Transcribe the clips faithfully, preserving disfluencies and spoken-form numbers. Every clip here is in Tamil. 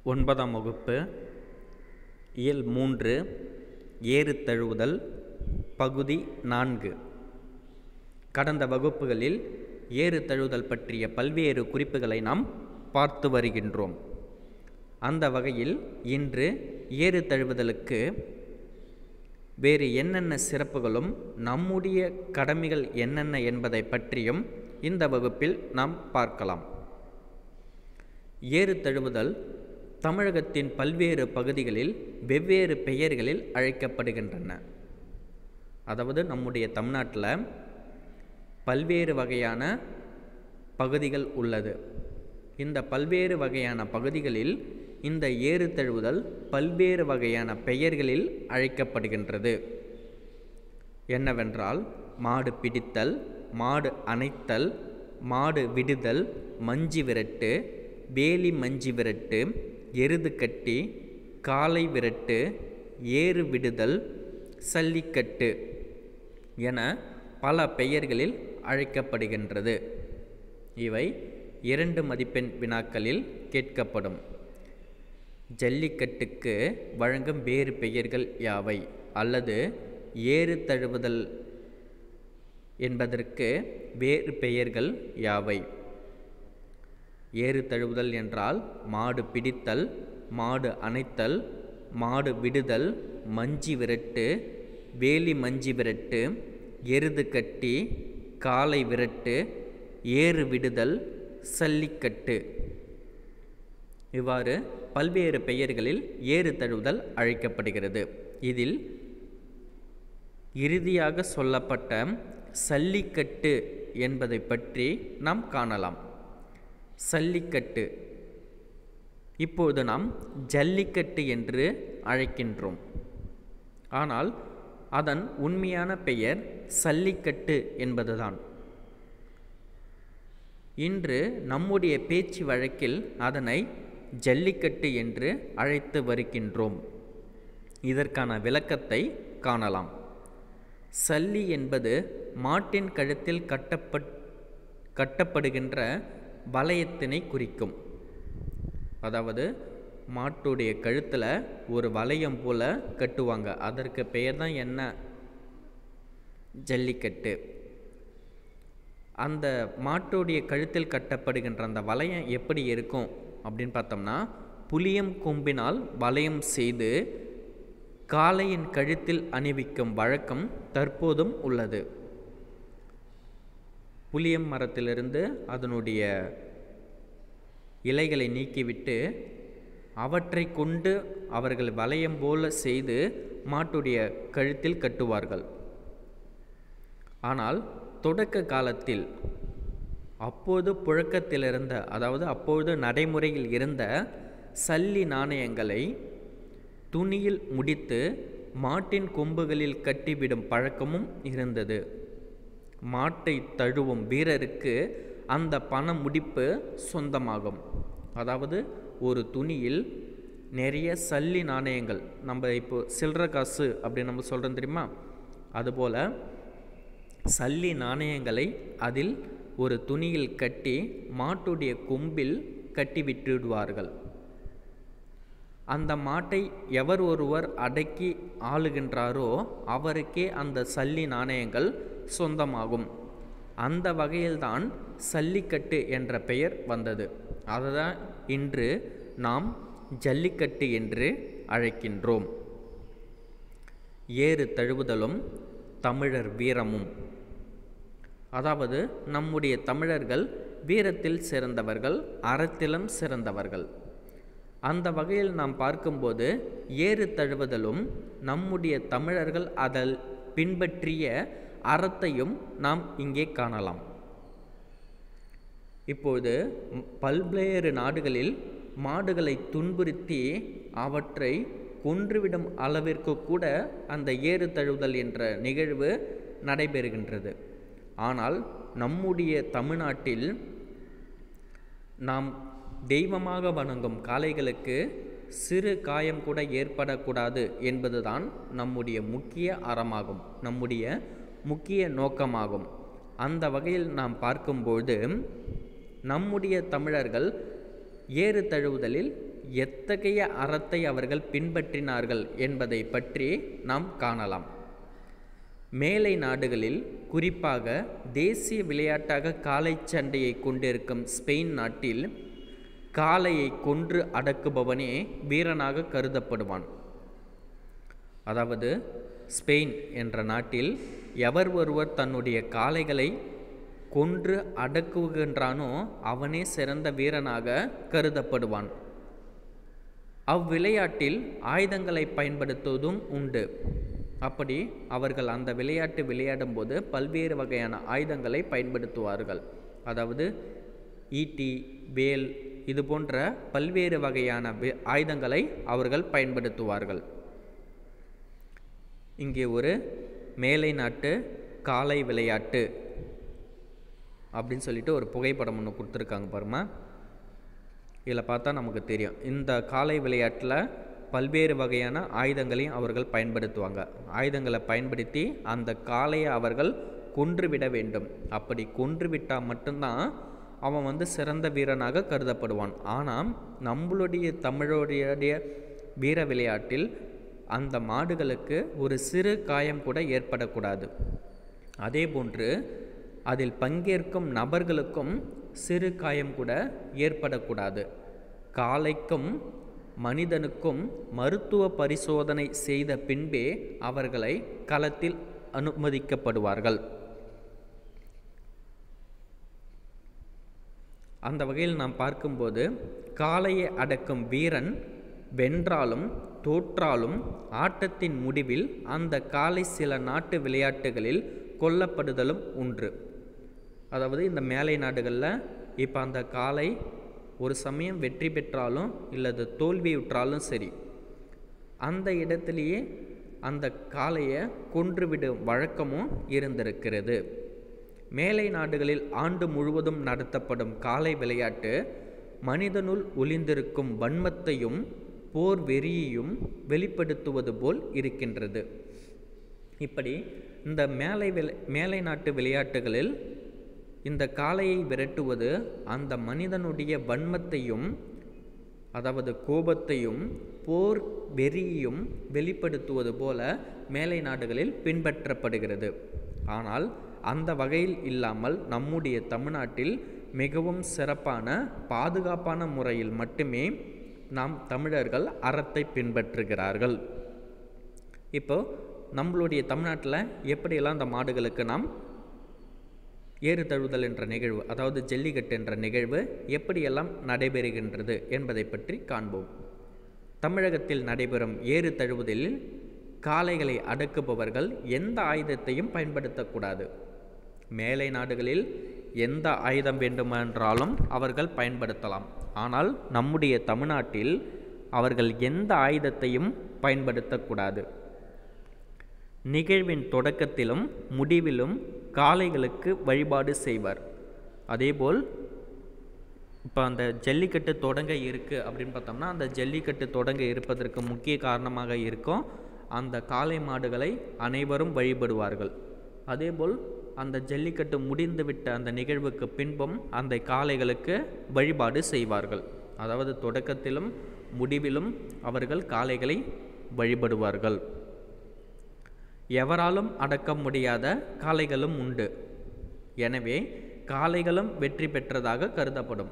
ஒன்பதாம் வகுப்பு இயல் மூன்று ஏறு தழுவுதல் பகுதி நான்கு. கடந்த வகுப்புகளில் ஏறு தழுவுதல் பற்றிய பல்வேறு குறிப்புகளை நாம் பார்த்து வருகின்றோம். அந்த வகையில் இன்று ஏறு தழுவுதலுக்கு வேறு என்னென்ன சிறப்புகளும் நம்முடைய கடமைகள் என்னென்ன என்பதை பற்றியும் இந்த வகுப்பில் நாம் பார்க்கலாம். ஏறு தழுவுதல் தமிழகத்தின் பல்வேறு பகுதிகளில் வெவ்வேறு பெயர்களில் அழைக்கப்படுகின்றன. அதாவது நம்முடைய தமிழ்நாட்டில் பல்வேறு வகையான பகுதிகள் உள்ளது. இந்த பல்வேறு வகையான பகுதிகளில் இந்த ஏறு தழுவுதல் பல்வேறு வகையான பெயர்களில் அழைக்கப்படுகின்றது. என்னவென்றால் மாடு பிடித்தல், மாடு அணைத்தல், மாடு விடுதல், மஞ்சி விரட்டு, வேலி மஞ்சி விரட்டு, எருது கட்டி, காளை விரட்டு, ஏறு விடுதல், சல்லிக்கட்டு என பல பெயர்களில் அழைக்கப்படுகின்றது. இவை இரண்டு மதிப்பெண் வினாக்களில் கேட்கப்படும். ஜல்லிக்கட்டுக்கு வழங்கும் வேறு பெயர்கள் யாவை அல்லது ஏறு தழுவுதல் என்பதற்கு வேறு பெயர்கள் யாவை? ஏறு தழுவுதல் என்றால் மாடு பிடித்தல், மாடு அணைத்தல், மாடு விடுதல், மஞ்சி விரட்டு, வேலி மஞ்சி விரட்டு, எருது கட்டி, காளை விரட்டு, ஏறு விடுதல், சல்லிக்கட்டு இவ்வாறு பல்வேறு பெயர்களில் ஏறு தழுவுதல் அழைக்கப்படுகிறது. இதில் இறுதியாக சொல்லப்பட்ட சல்லிக்கட்டு என்பதை பற்றி நாம் காணலாம். சல்லிக்கட்டு இப்பொழுது நாம் ஜல்லிக்கட்டு என்று அழைக்கின்றோம். ஆனால் அதன் உண்மையான பெயர் சல்லிக்கட்டு என்பதுதான். இன்று நம்முடைய பேச்சு வழக்கில் அதனை ஜல்லிக்கட்டு என்று அழைத்து வருகின்றோம். இதற்கான விளக்கத்தை காணலாம். சல்லி என்பது மாட்டின் கழுத்தில் கட்டப்பட் கட்டப்படுகின்ற வளையத்தினை குறிக்கும். அதாவது மாட்டுடைய கழுத்தில் ஒரு வளையம் போல கட்டுவாங்க. அதற்கு பெயர் தான் என்ன? ஜல்லிக்கட்டு. அந்த மாட்டுடைய கழுத்தில் கட்டப்படுகின்ற அந்த வளையம் எப்படி இருக்கும் அப்படின்னு பார்த்தோம்னா, புளியம் கொம்பினால் வளையம் செய்து காளையின் கழுத்தில் அணிவிக்கும் வழக்கம் தற்போதும் உள்ளது. புளியம் மரத்திலிருந்து அதனுடைய இலைகளை நீக்கிவிட்டு அவற்றை கொண்டு அவர்கள் வளையம் போல செய்து மாட்டுடைய கழுத்தில் கட்டுவார்கள். ஆனால் தொடக்க காலத்தில் அப்போது புழக்கத்தில் இருந்த, அதாவது அப்பொழுது நடைமுறையில் இருந்த சல்லி நாணயங்களை துணியில் முடித்து மாட்டின் கொம்புகளில் கட்டிவிடும் பழக்கமும் இருந்தது. மாட்டை தழுவும் வீரருக்கு அந்த பண முடிப்பு சொந்தமாகும். அதாவது ஒரு துணியில் நிறைய சல்லி நாணயங்கள், நம்ம இப்போ சில்லற காசு அப்படின்னு நம்ம சொல்கிறோம் தெரியுமா, அதுபோல் சல்லி நாணயங்களை அதில் ஒரு துணியில் கட்டி மாட்டுடைய கொம்பில் கட்டி விட்டுவிடுவார்கள். அந்த மாட்டை எவர் ஒருவர் அடக்கி ஆளுகின்றாரோ அவருக்கே அந்த சல்லி நாணயங்கள் சொந்தமாகும். அந்த வகையில்தான் சல்லிக்கட்டு என்ற பெயர் வந்தது. அதுதான் இன்று நாம் ஜல்லிக்கட்டு என்று அழைக்கின்றோம். ஏறு தழுவுதலும் தமிழர் வீரமும். அதாவது நம்முடைய தமிழர்கள் வீரத்தில் சிறந்தவர்கள், அறத்திலும் சிறந்தவர்கள். அந்த வகையில் நாம் பார்க்கும்போது ஏறு தழுவுதலும் நம்முடைய தமிழர்கள் அதில் பின்பற்றிய அறத்தையும் நாம் இங்கே காணலாம். இப்போது பல்வேறு நாடுகளில் மாடுகளை துன்புறுத்தி அவற்றை கொன்றுவிடும் அளவிற்கு கூட அந்த ஏறு தழுவுதல் என்ற நிகழ்வு நடைபெறுகின்றது. ஆனால் நம்முடைய தமிழ்நாட்டில் நாம் தெய்வமாக வணங்கும் காளைகளுக்கு சிறு காயம் கூட ஏற்படக்கூடாது என்பதுதான் நம்முடைய முக்கிய அறமாகும், நம்முடைய முக்கிய நோக்கமாகும். அந்த வகையில் நாம் பார்க்கும்போது நம்முடைய தமிழர்கள் ஏறு தழுவுதலில் எத்தகைய அறத்தை அவர்கள் பின்பற்றினார்கள் என்பதை பற்றி நாம் காணலாம். மேலை நாடுகளில், குறிப்பாக தேசிய விளையாட்டாக காளை சண்டையை கொண்டிருக்கும் ஸ்பெயின் நாட்டில் காளையை கொன்று அடக்குபவனே வீரனாக கருதப்படுவான். அதாவது ஸ்பெயின் என்ற நாட்டில் எவர் ஒருவர் தன்னுடைய காளைகளை கொன்று அடக்குகின்றானோ அவனே சிறந்த வீரனாக கருதப்படுவான். அவ்விளையாட்டில் ஆயுதங்களை பயன்படுத்துவதும் உண்டு. அப்படி அவர்கள் அந்த விளையாட்டு விளையாடும் போது பல்வேறு வகையான ஆயுதங்களை பயன்படுத்துவார்கள். அதாவது ஈட்டி, வேல், இது போன்ற பல்வேறு வகையான ஆயுதங்களை அவர்கள் பயன்படுத்துவார்கள். இங்கே ஒரு மேலை நாட்டு காளை விளையாட்டு அப்படின்னு சொல்லிட்டு ஒரு புகைப்படம் ஒன்று கொடுத்துருக்காங்க பாருமா. இதில் பார்த்தா நமக்கு தெரியும், இந்த காளை விளையாட்டில் பல்வேறு வகையான ஆயுதங்களையும் அவர்கள் பயன்படுத்துவாங்க. ஆயுதங்களை பயன்படுத்தி அந்த காளையை அவர்கள் கொன்றுவிட வேண்டும். அப்படி கொன்றுவிட்டால் மட்டும்தான் அவன் வந்து சிறந்த வீரனாக கருதப்படுவான். ஆனால் நம்மளுடைய தமிழோடைய வீர விளையாட்டில் அந்த மாடுகளுக்கு ஒரு சிறு காயம் கூட ஏற்படக்கூடாது. அதே போன்று அதில் பங்கேற்கும் நபர்களுக்கும் சிறு காயம் கூட ஏற்படக்கூடாது. காளைக்கும் மனிதனுக்கும் மருத்துவ பரிசோதனை செய்த பின்பே அவர்களை களத்தில் அனுமதிக்கப்படுவார்கள். அந்த வகையில் நாம் பார்க்கும்போது காளையை அடக்கும் வீரன் வென்றாலும் தோற்றாலும் ஆட்டத்தின் முடிவில் அந்த காளை சில நாட்டு விளையாட்டுகளில் கொல்லப்படுதலும் ஒன்று. அதாவது இந்த மேலை நாடுகளில் இப்போ அந்த காளை ஒரு சமயம் வெற்றி பெற்றாலும் இல்லது தோல்வியுற்றாலும் சரி, அந்த இடத்திலேயே அந்த காளையை கொன்றுவிடும் வழக்கமும் இருந்திருக்கிறது. மேலை நாடுகளில் ஆண்டு முழுவதும் நடத்தப்படும் காளை விளையாட்டு மனிதனுள் ஒளிந்திருக்கும் வன்மத்தையும் போர் வெறியையும் வெளிப்படுத்துவது போல் இருக்கின்றது. இப்படி இந்த மேலை விளை மேலை நாட்டு விளையாட்டுகளில் இந்த காளையை விரட்டுவது அந்த மனிதனுடைய வன்மத்தையும், அதாவது கோபத்தையும் போர் வெறியையும் வெளிப்படுத்துவது போல மேலை நாடுகளில் பின்பற்றப்படுகிறது. ஆனால் அந்த வகையில் இல்லாமல் நம்முடைய தமிழ்நாட்டில் மிகவும் சிறப்பான பாதுகாப்பான முறையில் மட்டுமே நாம் தமிழர்கள் அறத்தை பின்பற்றுகிறார்கள். இப்போ நம்மளுடைய தமிழ்நாட்டில் எப்படியெல்லாம் அந்த மாடுகளுக்கு நாம் ஏறு தழுவுதல் என்ற நிகழ்வு, அதாவது ஜல்லிக்கட்டு என்ற நிகழ்வு எப்படியெல்லாம் நடைபெறுகின்றது என்பதை பற்றி காண்போம். தமிழகத்தில் நடைபெறும் ஏறு தழுவுதலில் காளைகளை அடக்குபவர்கள் எந்த ஆயுதத்தையும் பயன்படுத்தக்கூடாது. மேலை நாடுகளில் எந்த ஆயுதம் வேண்டுமென்றாலும் அவர்கள் பயன்படுத்தலாம். ஆனால் நம்முடைய தமிழ்நாட்டில் அவர்கள் எந்த ஆயுதத்தையும் பயன்படுத்தக்கூடாது. நிகழ்வின் தொடக்கத்திலும் முடிவிலும் காளைகளுக்கு வழிபாடு செய்வார். அதேபோல் இப்போ அந்த ஜல்லிக்கட்டு தொடங்க இருக்குது அப்படின்னு பார்த்தோம்னா, அந்த ஜல்லிக்கட்டு தொடங்க இருப்பதற்கு முக்கிய காரணமாக இருக்கும் அந்த காளை மாடுகளை அனைவரும் வழிபடுவார்கள். அதேபோல் அந்த ஜல்லிக்கட்டு முடிந்துவிட்ட அந்த நிகழ்வுக்கு பின்பும் அந்த காளைகளுக்கு வழிபாடு செய்வார்கள். அதாவது தொடக்கத்திலும் முடிவிலும் அவர்கள் காளைகளை வழிபடுவார்கள். எவராலும் அடக்க முடியாத காளைகளும் உண்டு. எனவே காளைகளும் வெற்றி பெற்றதாக கருதப்படும்.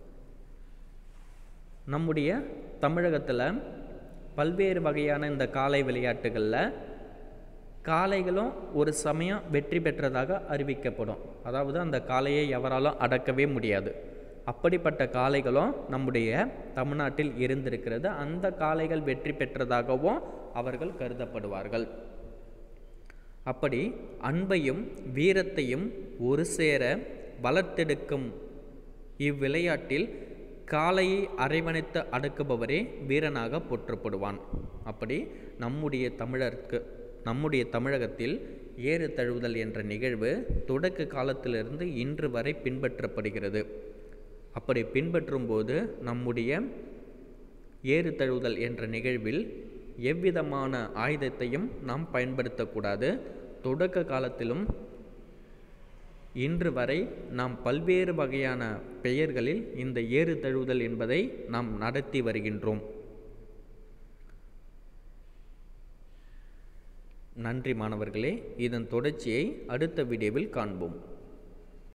நம்முடைய தமிழகத்தில் பல்வேறு வகையான இந்த காளை விளையாட்டுகளில் காளைகளும் ஒரு சமயம் வெற்றி பெற்றதாக அறிவிக்கப்படும். அதாவது அந்த காளையை எவராலும் அடக்கவே முடியாது. அப்படிப்பட்ட காளைகளும் நம்முடைய தமிழ்நாட்டில் இருந்திருக்கிறது. அந்த காளைகள் வெற்றி பெற்றதாகவும் அவர்கள் கருதப்படுவார்கள். அப்படி அன்பையும் வீரத்தையும் ஒரு சேர வளர்த்தெடுக்கும் இவ்விளையாட்டில் காளையை அரவணைத்து அடக்குபவரே வீரனாக போற்றப்படுவான். அப்படி நம்முடைய தமிழருக்கு நம்முடைய தமிழகத்தில் ஏறு தழுவுதல் என்ற நிகழ்வு தொடக்க காலத்திலிருந்து இன்று வரை பின்பற்றப்படுகிறது. அப்படி பின்பற்றும் போது நம்முடைய ஏறு தழுவுதல் என்ற நிகழ்வில் எவ்விதமான ஆயுதத்தையும் நாம் பயன்படுத்தக்கூடாது. தொடக்க காலத்திலும் இன்று வரை நாம் பல்வேறு வகையான பெயர்களில் இந்த ஏறு தழுவுதல் என்பதை நாம் நடத்தி வருகின்றோம். நன்றி மாணவர்களே. இதன் தொடர்ச்சியை அடுத்த வீடியோவில் காண்போம்.